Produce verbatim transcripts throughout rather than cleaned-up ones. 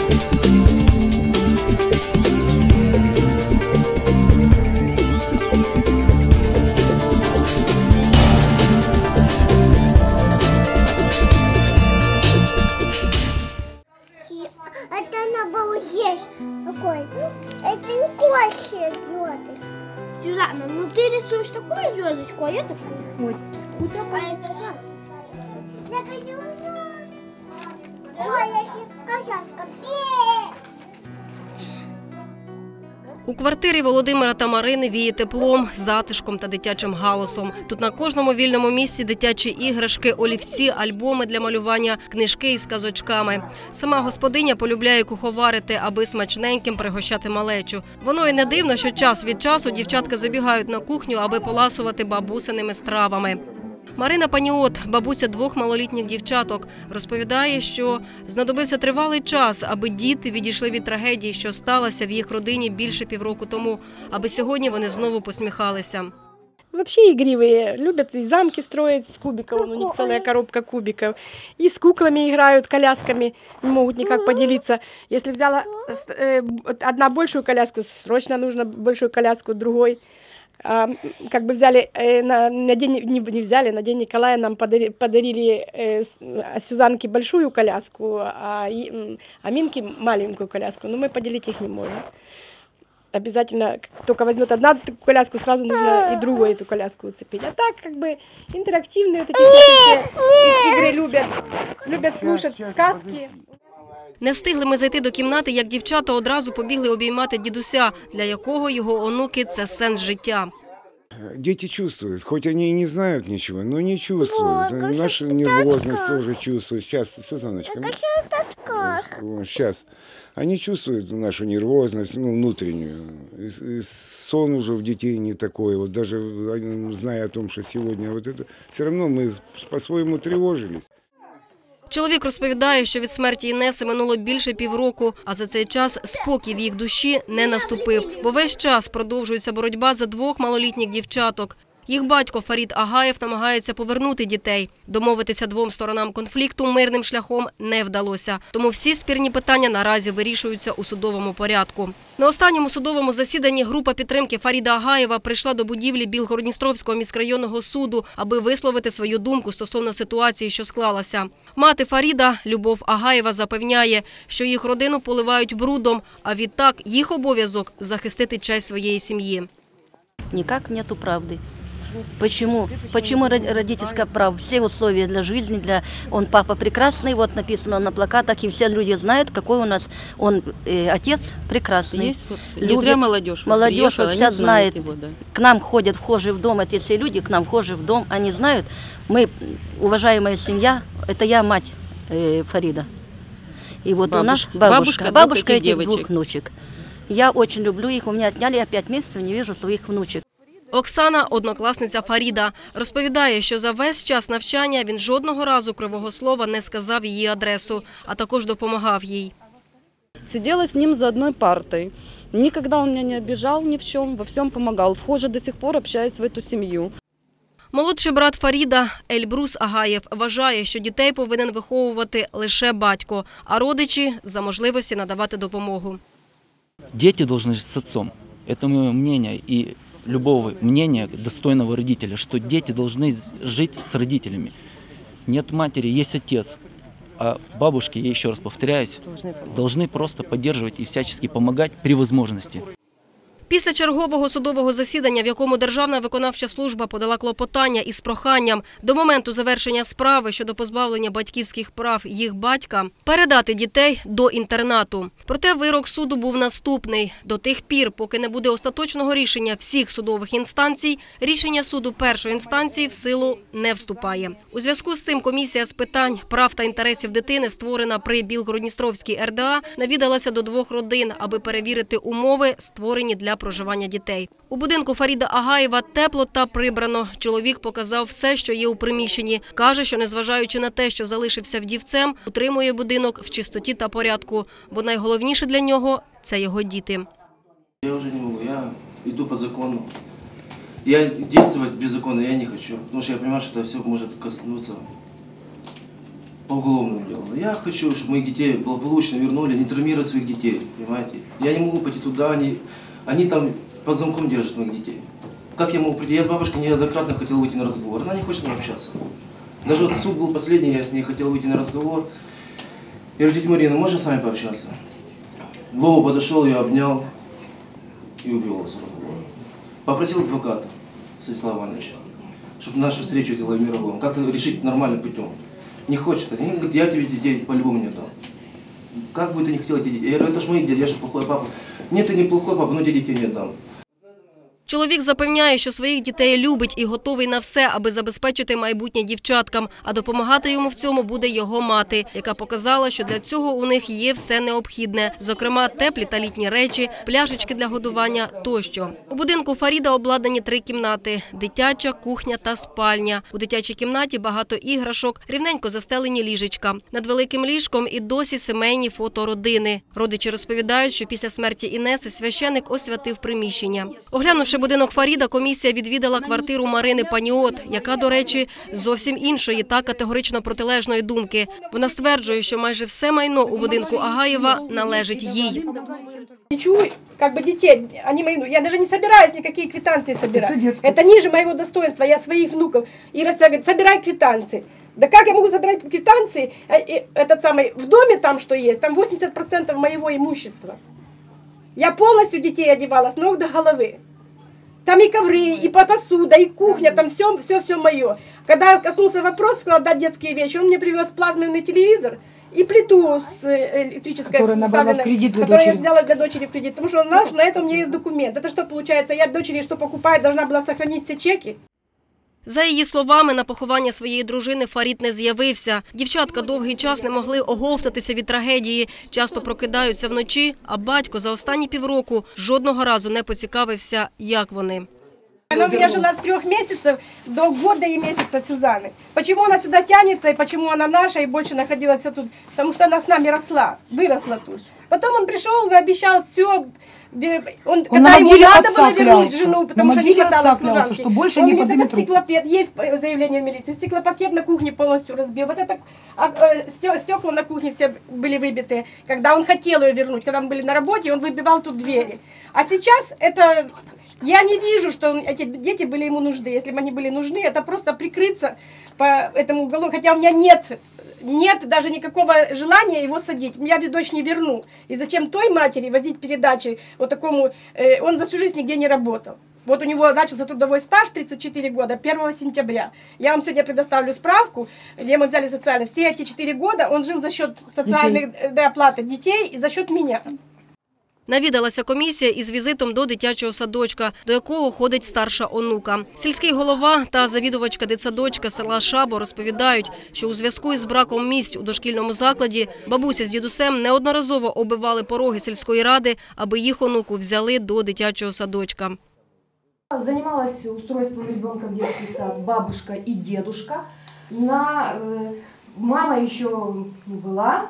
Это надо было есть такой. Это не кофе звезды. Сюзанна, ну ты рисуешь такую звездочку, а я такую. Вот. Куда поедешь? Ой, я козятка. У квартирі Володимира та Марини віє теплом, затишком та дитячим галасом. Тут на кожному вільному місці дитячі іграшки, олівці, альбоми для малювання, книжки із казочками. Сама господиня полюбляє куховарити, аби смачненьким пригощати малечу. Воно і не дивно, що час від часу дівчатка забігають на кухню, аби поласувати бабусиними стравами. Марина Паніот, бабуся двох малолітніх дівчаток, розповідає, що знадобився тривалий час, аби діти відійшли від трагедії, що сталася в їх родині більше півроку тому, аби сьогодні вони знову посміхалися. Вообще игривые, любят и замки строить с кубиков, у них целая коробка кубиков. И с куклами играют, колясками, не могут никак поделиться. Если взяла э, одна большую коляску, срочно нужно большую коляску другой. А, как бы взяли, э, на, на день, не, не взяли, на день Николая нам подарили, подарили э, Сюзанке большую коляску, а, и, а Минке маленькую коляску, но мы поделить их не можем. Обязательно, только возьмет одна коляску, сразу нужно и другую эту коляску уцепить. А так, как бы, интерактивные вот такие игры любят, любят слушать сказки. Не встигли ми зайти до кімнати, як дівчата одразу побігли обіймати дідуся, для якого його онуки – це сенс життя. Дети чувствуют, хоть они и не знают ничего, но не чувствуют. Наша нервозность тоже чувствует. Сейчас, Сусаночка, ну, сейчас. Они чувствуют нашу нервозность, ну, внутреннюю. И, и сон уже в детей не такой. Вот даже зная о том, что сегодня вот это, все равно мы по-своему тревожились. Чоловік розповідає, що від смерті Інеси минуло більше півроку, а за цей час спокій в їх душі не наступив, бо весь час продовжується боротьба за двох малолітніх дівчаток. Їх батько Фарід Агаєв намагається повернути дітей. Домовитися двом сторонам конфлікту мирним шляхом не вдалося. Тому всі спірні питання наразі вирішуються у судовому порядку. На останньому судовому засіданні група підтримки Фаріда Агаєва прийшла до будівлі Білгород-Дністровського міськрайонного суду, аби висловити свою думку стосовно ситуації, що склалася. Мати Фаріда, Любов Агаєва, запевняє, що їх родину поливають брудом, а відтак їх обов'язок – захистити честь своєї сім'ї. Никак нету правды. Почему? Почему родительское право? Все условия для жизни, для... Он папа прекрасный, вот написано на плакатах, и все люди знают, какой у нас он э, отец прекрасный. Есть, вот, не зря молодежь. Молодежь вот вся знает. Его, да. К нам ходят вхожие в дом, это все люди, к нам вхожие в дом, они знают. Мы, уважаемая семья, это я мать э, Фарида. И вот бабушка. у нас бабушка, бабушка, бабушка этих девочек. двух внучек. Я очень люблю их, у меня отняли, я пять месяцев не вижу своих внучек. Оксана – однокласниця Фаріда. Розповідає, що за весь час навчання він жодного разу кривого слова не сказав її адресу, а також допомагав їй. Сидела с ним за одной партой. Никогда он меня не обижал ни в чем, во всем помогал. Вхоже, до сих пор общаюсь в эту семью. Молодший брат Фаріда Ельбрус Агаєв вважає, що дітей повинен виховувати лише батько, а родичі – за можливості надавати допомогу. Дети должны жить с отцом. Это мое мнение и любого мнения достойного родителя, что дети должны жить с родителями. Нет матери, есть отец. А бабушки, я еще раз повторяюсь, должны просто поддерживать и всячески помогать при возможности. Після чергового судового засідання, в якому Державна виконавча служба подала клопотання із проханням до моменту завершення справи щодо позбавлення батьківських прав їх батька, передати дітей до інтернату. Проте вирок суду був наступний. До тих пір, поки не буде остаточного рішення всіх судових інстанцій, рішення суду першої інстанції в силу не вступає. У зв'язку з цим комісія з питань прав та інтересів дитини, створена при Білгород-Дністровській ер де а, навідалася до двох родин, аби перевірити умови, створені для проживання дітей. У будинку Фаріда Агаєва тепло та прибрано. Чоловік показав все, що є у приміщенні. Каже, що незважаючи на те, що залишився вдівцем, утримує будинок в чистоті та порядку, бо найголовніше для нього – це його діти. Я вже не можу, я йду по закону. Я діяти без закону я не хочу, тому що я розумію, що це все може коснутися по уголовному делу. Я хочу, чтобы моих детей благополучно вернули, не травмировать своих детей, понимаете? Я не могу пойти туда, они, они там под замком держат моих детей. Как я могу прийти? Я с бабушкой неоднократно хотел выйти на разговор, она не хочет с ней общаться. Даже вот суд был последний, я с ней хотел выйти на разговор. Я говорю: тетя Марина, можно с вами пообщаться? Вова подошел, я обнял и увел его с разговора. Попросил адвоката, Станислава Ивановича, чтобы нашу встречу сделали в мировом, как-то решить нормальным путем. Не хочет, они говорят: я тебе детей по-любому не дам. Как бы ты не хотел эти детей? Я говорю: это ж мои дети, я же плохой папа. Нет, ты не плохой папа, но детей не дам. Чоловік запевняє, що своїх дітей любить і готовий на все, аби забезпечити майбутнє дівчаткам. А допомагати йому в цьому буде його мати, яка показала, що для цього у них є все необхідне. Зокрема, теплі та літні речі, пляшечки для годування тощо. У будинку Фаріда обладнані три кімнати – дитяча, кухня та спальня. У дитячій кімнаті багато іграшок, рівненько застелені ліжечка. Над великим ліжком і досі сімейні фото родини. Родичі розповідають, що після смерті Інеси священик освятив приміщення. Оглянувши будинок Фаріда, комісія відвідала квартиру Марини Паніот, яка, до речі, зовсім іншої та категорично протилежної думки. Вона стверджує, що майже все майно у будинку Агаєва належить їй. Ничего, как бы детей, они мои, я даже не собираюсь никакие квитанции собирать. Это ниже моего достоинства, я своих внуков. И Ростя говорит: собирай квитанции. Да как я могу собирать квитанции, этот самый, в доме там что есть, там восемьдесят процентов моего имущества. Я полностью детей одевала с ног до головы. Там и ковры, и посуда, и кухня, там все, все, все мое. Когда коснулся вопрос складать детские вещи, он мне привез плазменный телевизор и плиту с электрической, которую я сделала для дочери в кредит. Потому что он знал, что на это у меня есть документ. Это что получается, я дочери, что покупаю, должна была сохранить все чеки? За її словами, на поховання своєї дружини Фарід не з'явився. Дівчатка довгий час не могли оговтатися від трагедії, часто прокидаються вночі, а батько за останні півроку жодного разу не поцікавився, як вони. Она у меня жила с трех месяцев до года и месяца Сюзанны. Почему она сюда тянется и почему она наша и больше находилась тут? Потому что она с нами росла, выросла тут. Потом он пришел и обещал все. Он, он когда ему надо было вернуть жену, потому что не хватало служанки. Что больше он не говорит: этот стеклопакет, есть заявление в милиции, стеклопакет на кухне полностью разбил. Вот это стекла на кухне все были выбиты, когда он хотел ее вернуть. Когда мы были на работе, он выбивал тут двери. А сейчас это... Я не вижу, что эти дети были ему нужны. Если бы они были нужны, это просто прикрыться по этому уголку. Хотя у меня нет, нет даже никакого желания его садить. Я дочь не верну. И зачем той матери возить передачи вот такому... Э, он за всю жизнь нигде не работал. Вот у него начался трудовой стаж тридцать четыре года, первого сентября. Я вам сегодня предоставлю справку, где мы взяли социальные. Все эти четыре года он жил за счет социальной оплаты детей и за счет меня. Навідалася комісія із візитом до дитячого садочка, до якого ходить старша онука. Сільський голова та завідувачка дитсадочка села Шабо розповідають, що у зв'язку із браком місць у дошкільному закладі бабуся з дідусем неодноразово оббивали пороги сільської ради, аби їх онуку взяли до дитячого садочка. Занималась устройством ребенка в детский сад бабушка и дедушка. На, э, мама еще была.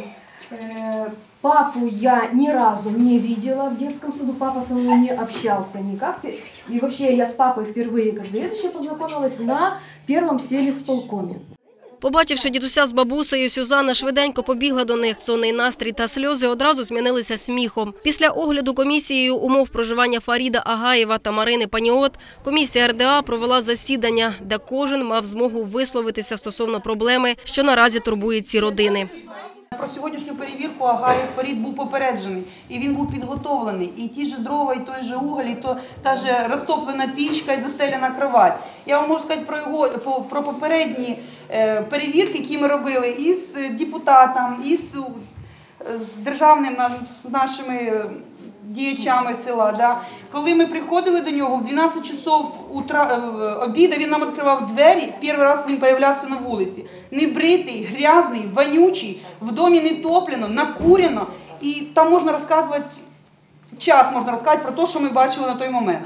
Э, папу я ни разу не видела в детском саду, папа со мной не общался никак. И вообще я с папой впервые как заведующая познакомилась на первом сельисполкоме. Побачивши дідуся з бабусею, Сюзанна швиденько побігла до них. Сонний настрій та сльози одразу змінилися сміхом. Після огляду комісією умов проживання Фаріда Агаєва та Марини Паніот, комісія ер де а провела засідання, де кожен мав змогу висловитися стосовно проблеми, що наразі турбує ці родини. Про сьогоднішню перевірку Агаєв Фарід був попереджений, і він був підготовлений. І ті ж дрова, і той же уголь, і то, та ж розтоплена пічка, і застеляна кровать. Я вам можу сказати про, його, про попередні е, перевірки, які ми робили із депутатом, із з державним, з нашими діячами села. Да. Коли ми приходили до нього, в дванадцять часов утра, обіду він нам відкривав двері, перший раз він з'являвся на вулиці. Небритий, грязний, вонючий, в домі не топлено, накурено. І там можна розказувати, час можна розказати про те, що ми бачили на той момент.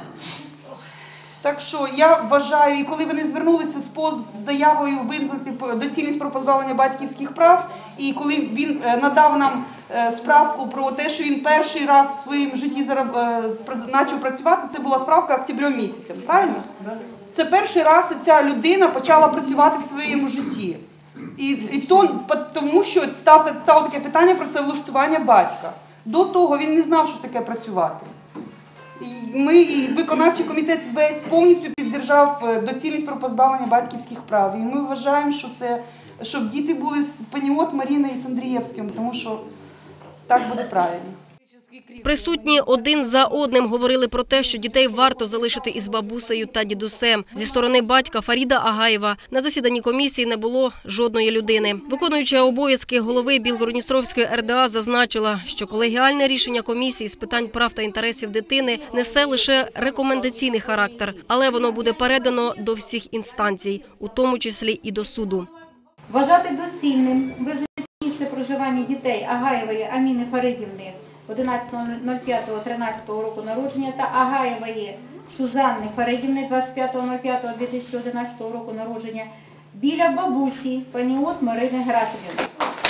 Так що я вважаю, і коли вони звернулися з заявою визнати доцільність про позбавлення батьківських прав, і коли він надав нам справку про те, що він перший раз в своєму житті почав працювати, це була справка октябрем місяцем, правильно? Це перший раз ця людина почала працювати в своєму житті. І, і то, тому що стало, стало таке питання про це влаштування батька. До того він не знав, що таке працювати. І ми, і виконавчий комітет весь повністю піддержав доцільність про позбавлення батьківських прав. І ми вважаємо, що це, щоб діти були з Паніот, Маріною і з Андрієвським, тому що так буде правильно. Присутні один за одним говорили про те, що дітей варто залишити із бабусею та дідусем. Зі сторони батька Фаріда Агаєва на засіданні комісії не було жодної людини. Виконуюча обов'язки голови Білгород-Дністровської ер де а зазначила, що колегіальне рішення комісії з питань прав та інтересів дитини несе лише рекомендаційний характер, але воно буде передано до всіх інстанцій, у тому числі і до суду. Вважати доцільним визначити місце проживання дітей Агаєвої Аміни Фаридівни одинадцятого п'ятого тринадцятого року народження та Агаєвої Сюзанни Фаридівни двадцять п'ятого п'ятого дві тисячі одинадцятого року народження біля бабусі Паніот Марини Герасимівни.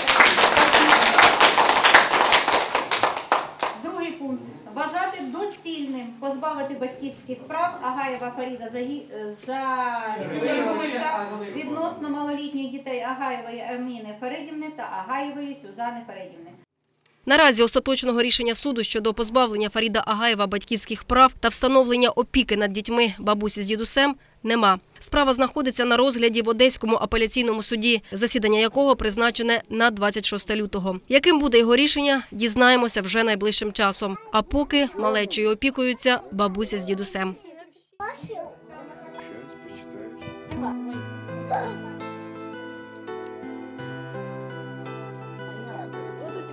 Другий пункт. Вважати доцільним позбавити батьківських прав Агаєва Фаріда Загідовича відносно малолітніх дітей Агаєвої Аміни Фаридівни та Агаєвої Сюзанни Фаридівни. Наразі остаточного рішення суду щодо позбавлення Фаріда Агаєва батьківських прав та встановлення опіки над дітьми бабусі з дідусем нема. Справа знаходиться на розгляді в Одеському апеляційному суді, засідання якого призначене на двадцять шосте лютого. Яким буде його рішення, дізнаємося вже найближчим часом. А поки малечою опікуються бабуся з дідусем.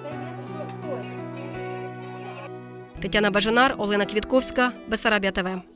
Тетяна Бажанар, Олена Квітковська, Бессарабія ТВ.